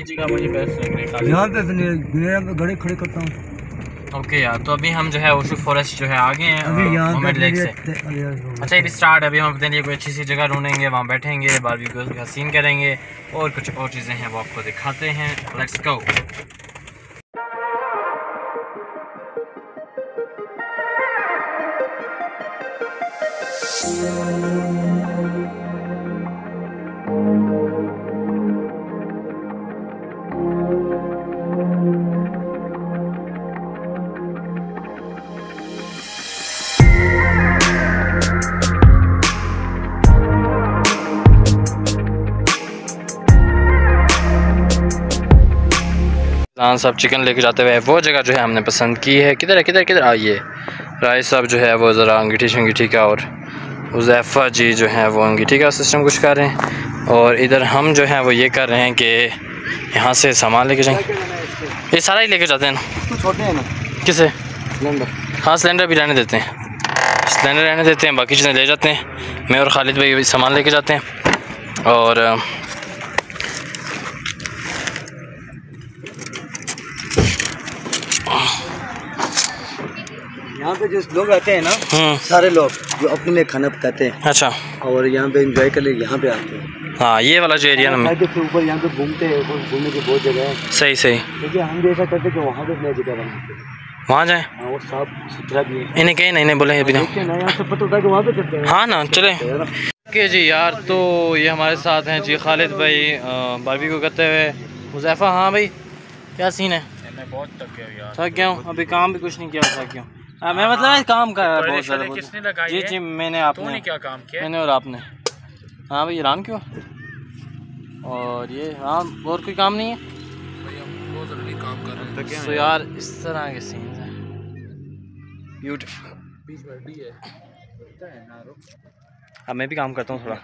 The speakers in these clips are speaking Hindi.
जगह मुझे बेस्ट लग रही है। यहाँ पे घड़े खड़े करता हूँ। ओके यार, तो अभी हम जो है ओशो फॉरेस्ट जो है आ गए हैं मोहम्मद लेक से। अच्छा, ये स्टार्ट अभी हम अपने लिए कोई अच्छी सी जगह ढूंढेंगे, वहाँ बैठेंगे, बारबेक्यू का सीन करेंगे और कुछ और चीज़ें हैं वो आपको दिखाते हैं। Let's go. सब चिकन लेके जाते हुए वो जगह जो है हमने पसंद की है। किधर है, किधर किधर आइए। राय साहब जो है वो ज़रा अंगीठी शंगीठी का और उज़ैफ़ा जी जो है वो अंगीठी का सिस्टम कुछ कर रहे हैं। और इधर हम जो है वो ये कर रहे हैं कि यहाँ से सामान लेके जाएंगे। ये सारा ही लेके जाते हैं ना, छोटे हैं ना। किसे? सिलेंडर। हाँ, सिलेंडर भी रहने देते हैं, सिलेंडर रहने देते हैं, बाकी चीज़ें ले जाते हैं। मैं और खालिद भाई सामान लेके जाते हैं। और यहाँ पे जो लोग आते हैं ना, सारे लोग जो अपने लिए खाना पकाते हैं। अच्छा। और यहाँ पे एंजॉय कर लिए यहाँ पे आते हैं। हाँ, ये वाला जो एरिया ना ऊपर यहाँ पे घूमते हैं, घूमने की बहुत जगह है। सही सही। क्योंकि हम भी ऐसा करते हैं कि वहाँ पे नई जगह बनाते हैं, वहाँ जाए और साफ सुथरा भी है। इन्हें कहीं नहीं बोले अभी ना, पता होता है कि वहाँ पे करते हैं। हाँ ना, चले ओके जी यार। तो ये हमारे साथ हैं जी खालिद भाई बारबेक्यू करते हुए। हुज़ैफ़ा, हाँ भाई क्या सीन है? मैं बहुत थक गया यार। थक गया हूँ, अभी काम भी कुछ नहीं किया, थक गया। मैं मतलब काम कर रहा बहुत ज़्यादा। किसने लगाई जी है? जी, मैंने, आपने क्या काम किया? मैंने और आपने। हाँ भाई, राम क्यों? और ये राम, और कोई काम नहीं है भाई, हम बहुत ज़रूरी काम कर रहे हैं। तो यार इस तरह के सीन हैं, ब्यूटीफुल। बीच में भी है। अब मैं भी काम करता हूँ थोड़ा।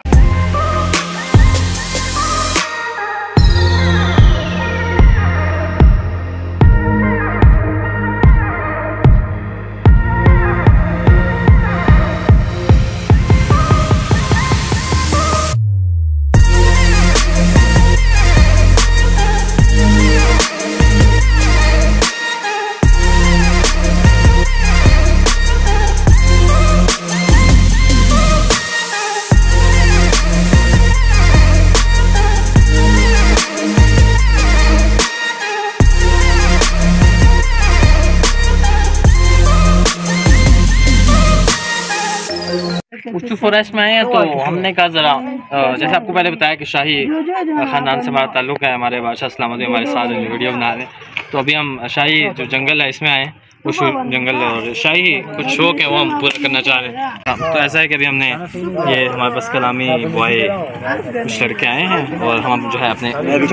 ओशो फॉरेस्ट में आए हैं तो हमने कहा ज़रा जैसे आपको पहले बताया कि शाही ख़ानदान से हमारा ताल्लुक़ है, हमारे बादशाह सलामत हमारे साथ वीडियो बना रहे हैं। तो अभी हम शाही जो जंगल है इसमें आए हैं, ओशो जंगल, और शाही कुछ शौक़ है वो हम पूरा करना चाह रहे हैं। तो ऐसा है कि अभी हमने ये हमारे पास कलामी बॉय कुछ लड़के आए हैं और हम जो है अपने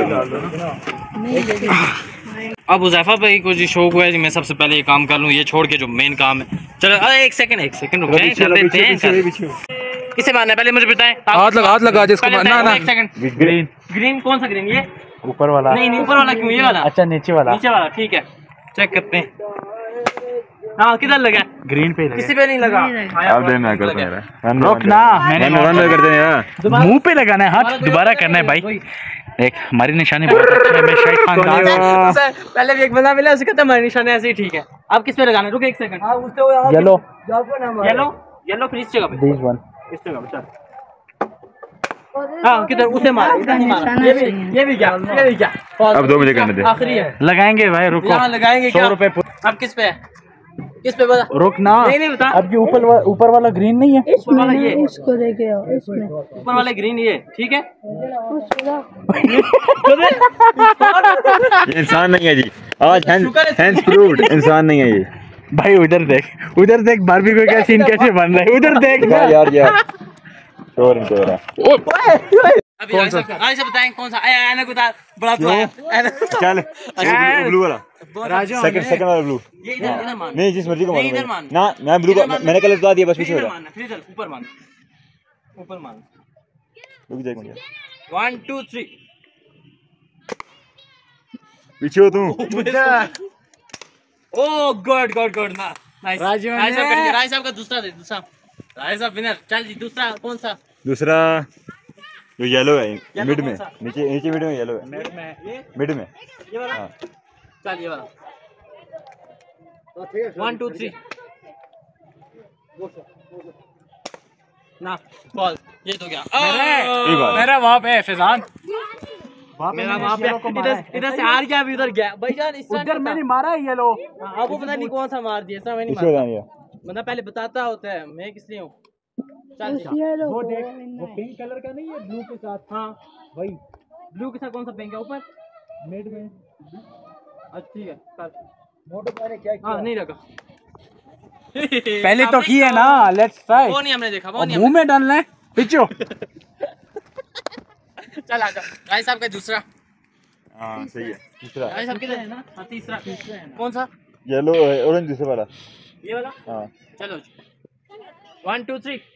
अब हुज़ैफ़ा भाई को जी शौक हुआ है जी मैं सबसे पहले ये काम कर लूँ, ये छोड़ के जो मेन काम है। चलो एक सेकंड रुक जाए, किसे मारना है पहले मुझे बताएं। हाथ लगा जिसको ना। एक सेकंड। ग्रीन कौन सा ग्रीन? ये ऊपर वाला। नहीं ऊपर वाला क्यों? ये वाला। अच्छा, नीचे वाला। ठीक है, चेक करते हैं। हाँ, किधर लगा? ग्रीन पे लगा। किसी पे नहीं लगा। अब दे मैं करता हूं। रुक ना, मैंने रन करते हैं यार। मुंह पे लगाना है, हाथ दोबारा करना है भाई। एक हमारी निशानी बहुत अच्छी है, मैं शाही खानदान। पहले भी एक बंदा मिला, उससे कहता हमारी निशानी ऐसे ही ठीक है। अब किस पे लगाना है? रुक एक सेकंड। येलो फिर इस जगह पे, दिस वन, इस जगह पे। हाँ, किधर? उसे मारा, इधर नहीं मारा। ये भी क्या? अब 2 बजे करने दे। आखिरी है, लगाएंगे भाई, रुको। यहाँ लगाएंगे 100 रुपए। अब किस पे है? किस पे बता? रुक ना, नहीं बता। अब ये ऊपर वाला ग्रीन नहीं है, ऊपर वाला ये, इसको देखे इसमें ऊपर वाला ग्रीन ये, ठीक है। ये इंसान नहीं है जी, आज हैंड्स प्रूव्ड इंसान नहीं है ये भाई। उधर देख बारबेक्यू का सीन कैसे बन रहा है, उधर देख यार शोर इनको हो रहा है। कौन सा? आइए बताएं कौन सा? आया को बड़ा तो आया। चल ब्लू वाला, सेकंड वाला ब्लू। ये इधर मान, नहीं जिस मर्जी को नहीं इधर मान मान ना, मैं ब्लू मैंने कलर बता दिया बस। पीछे हो जा, फिर इधर ऊपर मान, ऊपर मान। रुक जा एक मिनट, 1 2 3 पीछे हो तू। ओ गॉड ना, नाइस। राय साहब का दूसरा दे, दूसरा राय साहब विनर। चल जी, दूसरा कौन सा? दूसरा जो येलो है मिड में, नीचे नीचे मिड में येलो है, मिड में ये वाला। हाँ। चल ये वाला 1 2 3 ना बॉल। ये तो क्या मेरा वहाँ पे है फैजान, मेरा वहाँ पे इधर से हार गया, अभी उधर गया भाईजान। इस उधर मैंने मारा है येलो, आपको पता नहीं कौन सा मार दिया, ऐसा मैंने मारा। मतलब पहले बताता होता है मैं किस लिए हूँ। वो देख, वो पिंक कलर का नहीं है ब्लू के साथ। हाँ भाई ब्लू के साथ कौन सा पिंक है ऊपर मिड में? अच्छा ठीक है कर। मोटो मैंने क्या किया? हाँ नहीं रखा पहले तो की है ना, लेट्स ट्राई। वो नहीं हमने देखा, वो नहीं मुंह में डालना है पिचो। चल आजा भाई साहब का दूसरा। हाँ सही है, तीसरा भाई साहब किधर है ना? हाँ तीसरा कौन सा? येलो ऑरेंज दूसरे वाला, ये वाला। हाँ चलो 1 2 3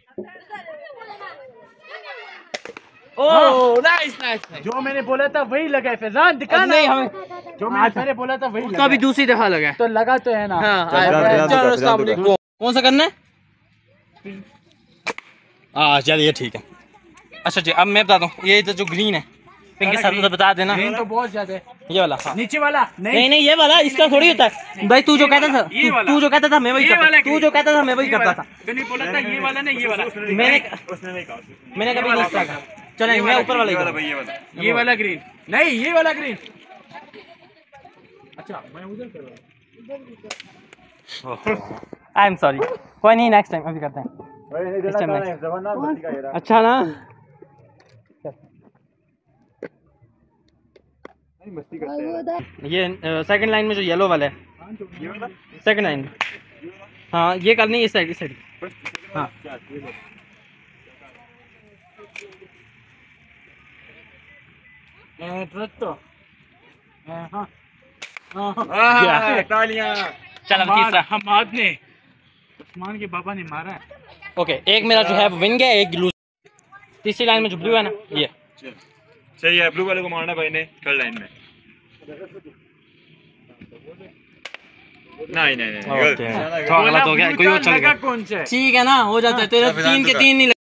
ओह नाइस नाइस। जो मैंने बोला था वही लगा है फैजान, दिखा नहीं हमें जो मैंने बोला था वही उसका भी दूसरी दफा लगा है। तो लगा तो है ना। हाँ चलो अस्सलाम वालेकुम। कौन सा करना है? हाँ चलिए ठीक है। अच्छा जी अब मैं बताता हूँ, ये जो ग्रीन है पिंक के साथ बता देना। ग्रीन तो बहुत ज्यादा है। ये वाला हाँ। नीचे वाला नहीं नहीं ये वाला, इसका थोड़ी होता है भाई। तू जो कहता था, तू जो कहता था मैं वही करता, तू जो कहता था मैं वही करता था। नहीं बोला था ये वाला नहीं, ये वाला मैंने कभी नहीं कहा। चलो मैं ऊपर वाला ये वाला ग्रीन नहीं, ये वाला ग्रीन। अच्छा मैं उधर कर रहा हूँ। आई एम सॉरी, कोई नहीं नेक्स्ट टाइम अभी करते हैं। अच्छा ना मस्ती करते हैं। ये सेकंड लाइन में जो येलो वाला है, सेकंड लाइन। हाँ ये करनी है इस साइड, इस साइड। हाँ तालियां। चल अब तीसरा। हमाद ने उस्मान के पापा ने मारा है। ओके एक मेरा जो है वो विन गया, एक लूज। तीसरी लाइन में जो ब्लू है ना ये सही है, ब्लू वाले को मारना भाई ने थर्ड लाइन में। नहीं नहीं नहीं तो गलत हो गया, कोई और चल गया। कौन सा? ठीक है ना, हो जाता है तेरे 3 के 3 नहीं।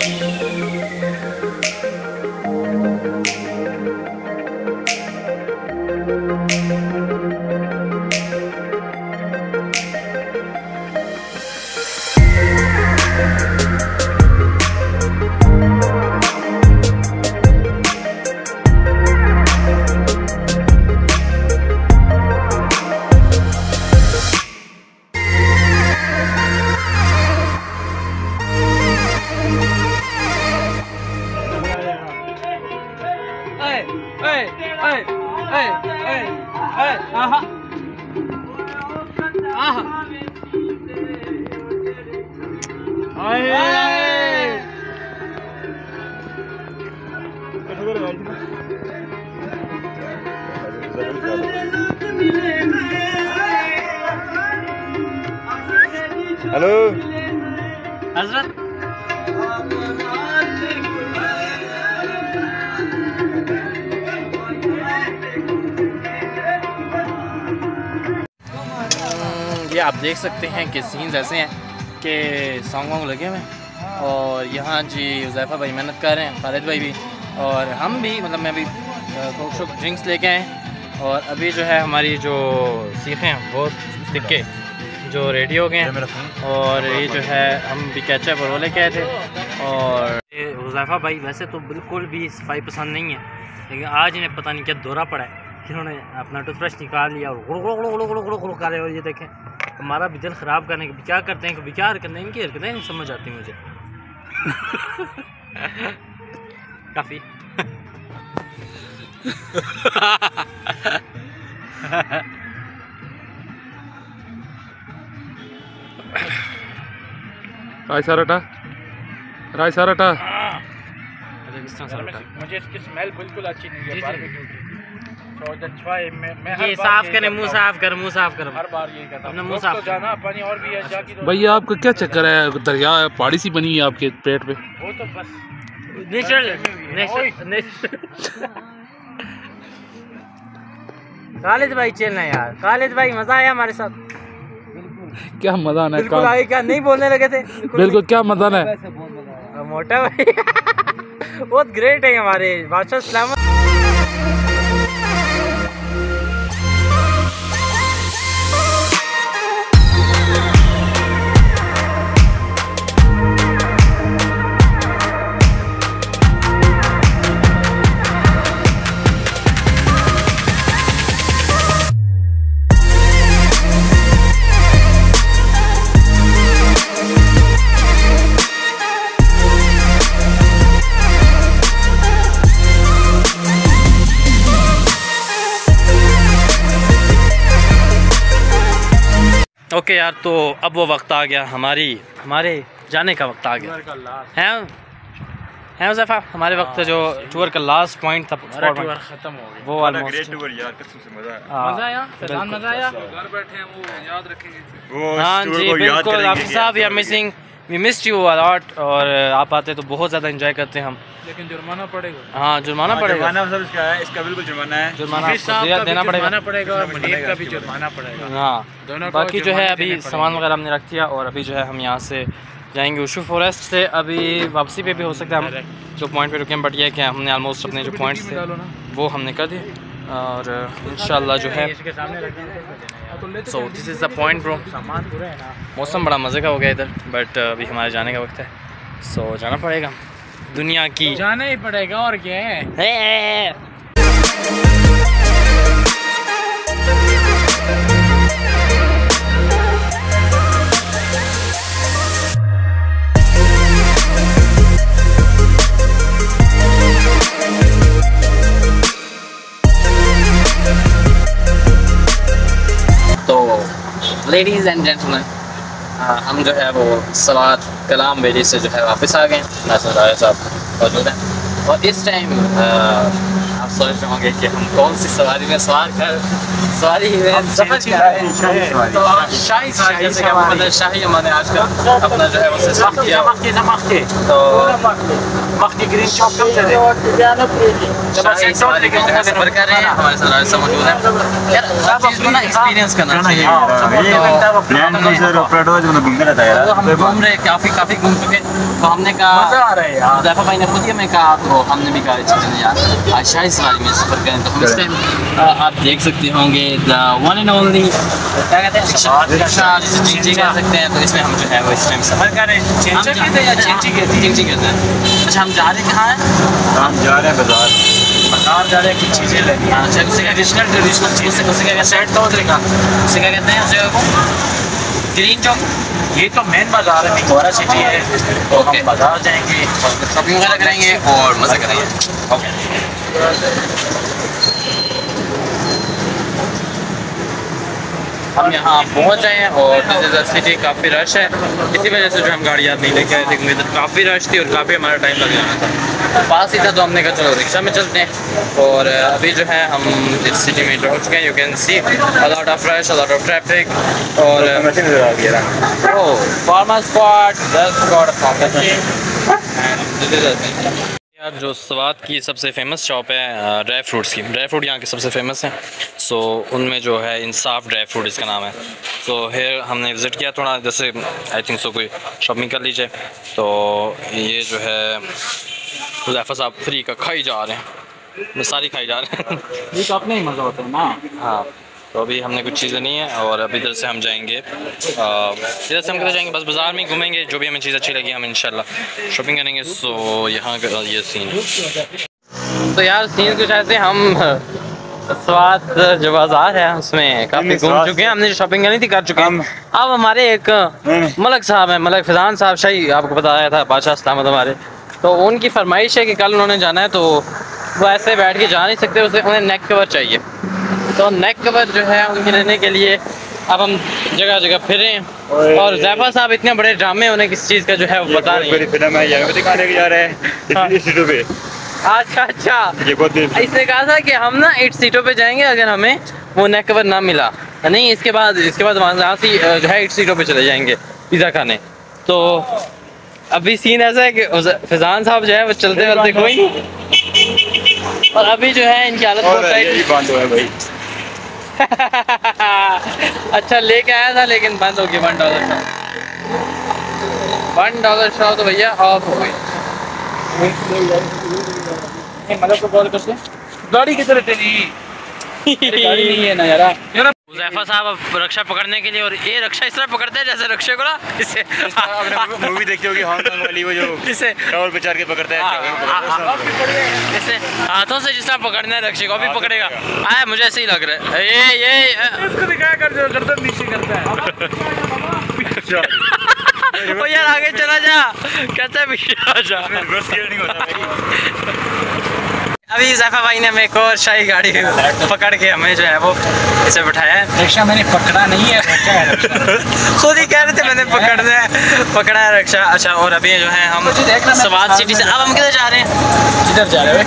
हेलो हजरत ये आप देख सकते हैं कि सीन्स ऐसे हैं कि सॉन्ग वॉन्ग लगे हुए हैं और यहाँ जी हुज़ैफ़ा भाई मेहनत कर रहे हैं, खालिद भाई भी और हम भी, मतलब मैं भी कोक शोक ड्रिंक्स लेके आए और अभी जो है हमारी जो सीखें हैं वो टिक्के जो रेडी हो गए हैं और ये जो है हम भी केचप और वो लेके आए थे। और ये हुज़ैफ़ा भाई वैसे तो बिल्कुल भी सफाई पसंद नहीं है, लेकिन आज इन्हें पता नहीं क्या दौरा पड़ा है कि उन्होंने अपना टूथब्रश निकाल लिया और गुड़ कर रहे। और ये देखें हमारा भी दिल ख़राब करने के क्या करते हैं, कभी क्या हरकतें, इनकी हरकतें नहीं समझ आती मुझे। काफ़ी राय साराटा, राय साराटा। मुझे इसकी स्मेल बिल्कुल अच्छी नहीं है बारबेक्यू की। तो ये साफ करें, मुंह साफ कर, मुंह साफ कर। हर बार ये करता अपना मुंह साफ तो जाना पानी और भी है जाके तो भैया आपका क्या चक्कर है, दरिया पहाड़ी सी बनी है आपके पेट पे। वो तो बस नेचुरल। खालिद भाई चलना यार, खालिद भाई मजा आया हमारे साथ। क्या मजा आना है, बिल्कुल आगे क्या नहीं बोलने लगे थे, बिल्कुल क्या मजा आना है। मोटा भाई बहुत ग्रेट है हमारे बादशाह सलामत। ओके यार, तो अब वो वक्त आ गया हमारे जाने का वक्त आ गया है ज़फ़ा। हमारे वक्त जो टूर का लास्ट पॉइंट था टूर खत्म हो गया वो ऑलमोस्ट। मज़ा आया, मज़ा आया। घर बैठे हैं वो याद रखेंगे। हाँ जी बिल्कुल हाफिज़ साहब, we are missing, we missed you a lot. और आप आते तो बहुत ज़्यादा एंजॉय करते हैं हम, लेकिन जुर्माना पड़ेगा। हाँ जुर्माना पड़ेगा, इसका बिल्कुल जुर्माना है, जुर्माना देना पड़ेगा और मुनीर का भी जुर्माना पड़ेगा। हाँ बाकी जो है अभी सामान वगैरह हमने रख दिया और अभी जो है हम यहाँ से जाएंगे उशू फॉरेस्ट से। अभी वापसी पे भी हो सकता है हम जो पॉइंट पे रुके हैं, बट ये कि हमने ऑलमोस्ट अपने जो पॉइंट्स थे वो हमने कर दिए और इंशाल्लाह जो है। So this is the point bro. मौसम बड़ा मज़े का हो गया इधर, बट अभी हमारे जाने का वक्त है। सो जाना पड़ेगा, दुनिया की जाना ही पड़ेगा और क्या है। तो लेडीज़ एंड जेंटलमैन, हम जो है वो सवार कलाम वैली से जो है वापस आ गए। नासिर राय साहब मौजूद हैं और इस टाइम आप सोच रहे होंगे कि हम कौन सी सवारी में सवारी में सफ़र कर रहे हैं। तो शाही जैसे कि आपको पता है, शाही हमने आज का अपना जो है वो सफ़र किया। तो ग्रीन शॉप कब चले शाही सवारी के जो है सफ़र कर रहे हैं। हमारे साथ राय साहब मौजूद हैं। यार आप इसको ना एक्सपीरियंस करना चाहिए। तो हम घूम रहे काफ़ी घूम चुके, तो हमने कहा ज़फ़ा भाई ने खुद ही हमें कहा, तो हमने भी कहा चलिए यार आज शाही सवारी में सफ़र करें। तो हम इस टाइम आप देख सकते होंगे द वन एंड ओनली क्या कहते हैं चिंची कह सकते हैं। तो इसमें हम जो है वो इस टाइम सफ़र कर रहे हैं। चिंची कहते हैं। अच्छा हम जा रहे हैं कहाँ हैं? हम जा रहे हैं बाजार जा रहे हैं कुछ चीज़ें लेनी। अच्छा उसे ट्रेडिशनल चीज़ उसे क्या कहते हैं? उसे क्या कहते हैं उस जगह को? ग्रीन चौक। ये तो मेन बाजार है, मिकोरा सिटी है। ओके बाजार जाएंगे, शॉपिंग वगैरह करेंगे और मज़े करेंगे। ओके हम यहाँ पहुँच गए हैं और सिटी काफ़ी रश है, इसी वजह से जो हम गाड़ी याद नहीं लेके आए थे क्योंकि इधर काफ़ी रश थी और काफ़ी हमारा टाइम लग जाना था। पास ही था तो हमने कहा चलो रिक्शा में चलते हैं। और अभी जो है हम इस सिटी में पहुँच गए। You can see a lot of rush, a lot of traffic. और फार्मर स्पॉट यार जो सवात की सबसे फेमस शॉप है ड्राई फ्रूट्स की। ड्राई फ्रूट यहाँ के सबसे फेमस हैं। सो उनमें जो है इंसाफ ड्राई फ्रूट इसका नाम है। सो हेयर हमने विज़िट किया थोड़ा, जैसे आई थिंक सो कोई शॉपिंग कर लीजिए। तो ये जो है ज़फ़ा साहब फ्री का खाई जा रहे हैं, सारी खाई जा रहे हैं। ये तो अपने ही मज़ा होता है ना। हाँ तो अभी हमने कुछ चीज़ें नहीं है और अभी इधर से हम जाएंगे, इधर से हम किधर जाएंगे? बस बाज़ार में घूमेंगे, जो भी हमें चीज़ अच्छी लगी हम इंशाल्लाह शॉपिंग करेंगे। सो यहाँ का ये सीन। तो यार सीन कुछ ऐसे, हम स्वाद जो बाज़ार है उसमें काफ़ी घूम चुके हैं, हमने जो शॉपिंग करनी थी कर चुके हैं। अब हमारे एक मलक साहब हैं, मलक फैज़ान साहब, शाही आपको बताया था बादशाह सलामत हमारे, तो उनकी फरमाइश है कि कल उन्होंने जाना है। तो वो ऐसे बैठ के जा नहीं सकते, उन्हें नेक कवर चाहिए। तो नेक कवर जो है उनके लेने के लिए अब हम जगह जगह फिरे। और ज़फ़ा साहब इतने बड़े ड्रामे उन्हें किस चीज़ का जो है वो पता नहीं। फिल्म है यहाँ पे दिखाने के जा रहे हैं इस सीटों पे। अच्छा इसने कहा था कि हम ना 8 सीटों पे जाएंगे अगर हमें वो नेक कवर ना मिला। नहीं इसके बाद वहाँ से जो है 8 सीटों पे चले जाएंगे पिज़्ज़ा खाने। तो अभी सीन ऐसा है कि फैज़ान साहब जो है वो चलते चलते कोई नहीं, और अभी जो है इनकी हालत बहुत बंद हुआ है भाई। अच्छा लेके आया था लेकिन बंद हो गया। $1 शॉप तो भैया ऑफ हो गई। मतलब को कॉल करते गाड़ी किधर है तेरी? गाड़ी नहीं है ना यार। हुज़ैफा साहब अब रक्षा पकड़ने के लिए, और ये रक्षा इस तरह पकड़ते हैं जैसे रक्षे को ना इसे मूवी देखी होगी हांगकांग वाली, वो जो इसे टॉवर पे चढ़ के पकड़ता है, जैसे हाथों से जिस तरह पकड़ना है रक्षे को अभी पकड़ेगा। आया मुझे ऐसे ही लग रहा है। ये इसको दिखाया कर, जो गर्दन नीचे करता है। ओ यार आगे चला जा, कहता है पीछे आ जा। अभी हुज़ैफा भाई ने हमें एक और शाही गाड़ी पकड़ के हमें जो है वो इसे बिठाया है। रक्षा मैंने पकड़ा नहीं है, खुद ही कह रहे थे मैंने पकड़ा है रक्षा। अच्छा, और अभी जो है हम स्वात सिटी से, अब हम किधर जा रहे हैं? किधर जा रहे हैं?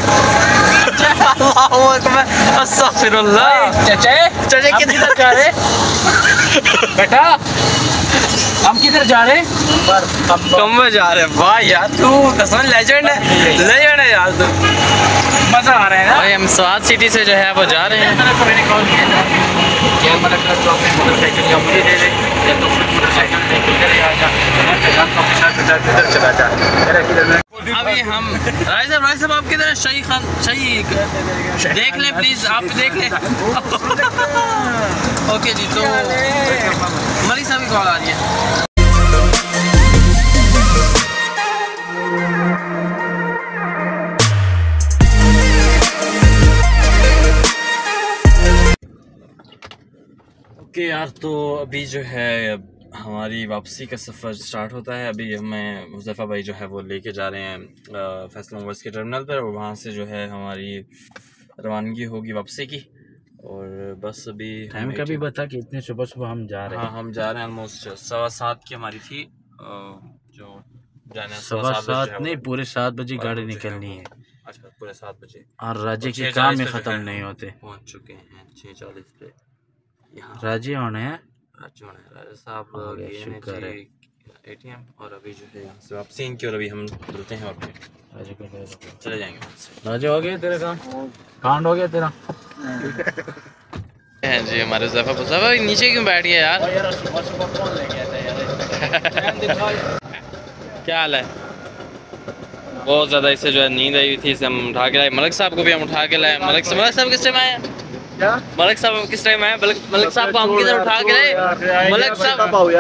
चाचा किधर जा रहे हैं बेटा? हम किधर जा रहे हैं? कम जा रहे हैं। वाह यार तू कसम लेजेंड है यार तू। मजा आ रहा है ना भाई, हम स्वात सिटी से जो है वो जा रहे हैं। मैंने कॉल किया था यार, मतलब तो अपने मोटरसाइकिल या मुझे दे दे या तो फिर मोटरसाइकिल लेकर आ जा, अपने साथ इधर चला जा। अभी हम राय साहब आप किधर है? शाही खान, शाही देख ले प्लीज, आप देख ले। ओके जी, तो मलिक साहब की कॉल आ रही है। ओके यार, तो अभी जो है हमारी वापसी का सफ़र स्टार्ट होता है। अभी हमें हुज़ैफा भाई जो है वो लेके जा रहे हैं फैसल मोटर्स के टर्मिनल पर, और वहाँ से जो है हमारी रवानगी होगी वापसी की। और बस अभी टाइम का भी बता कि इतने सुबह सुबह हम जा रहे हैं। हाँ, हम जा रहे हैं ऑलमोस्ट 7:15 की हमारी थी जो जाने 7:15 नहीं, पूरे 7 बजे गाड़ी निकलनी है। अच्छा, पूरे 7 बजे। और राज्य के काम में ख़त्म नहीं होते। पहुँच चुके हैं 6:40 पे यहाँ। राज्य होने हैं राजा साहब गए ATM, और अभी जो है यहाँ से वापसी इनकी, और अभी हम चलते हैं वापस, चले जाएंगे वहाँ से। राज्य हो गया तेरे काम, कांड हो गया तेरा। हैं जी हमारे हुज़ैफा नीचे क्यों बैठ गया यार? क्या हाल है? बहुत ज़्यादा इसे जो है नींद आई हुई थी, इसे हम उठा के लाए। मलिक साहब को भी हम उठा के लाए। मलिक साहब किस टाइम आए? मलिक साहब किस टाइम आए? मलिक साहब को हम किधर उठा के लाए? मलिक साहब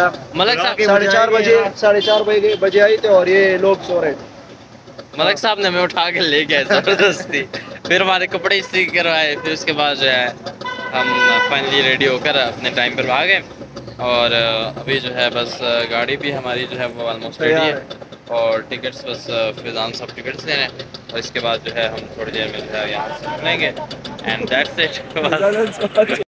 4:30 बजे आई थे और ये लोग सो रहे थे। मलिक साहब ने हमें उठा के ले गए ज़बरदस्ती, फिर हमारे कपड़े इस्त्री करवाए, फिर उसके बाद जो है हम फाइनली रेडी होकर अपने टाइम पर आ गए। और अभी जो है बस गाड़ी भी हमारी जो है वो ऑलमोस्ट रेडी है, और टिकट्स बस फिजान साहब टिकट्स ले रहे हैं, और इसके बाद जो है हम थोड़ी देर में जो है यहाँ से निकलेंगे। And that's it.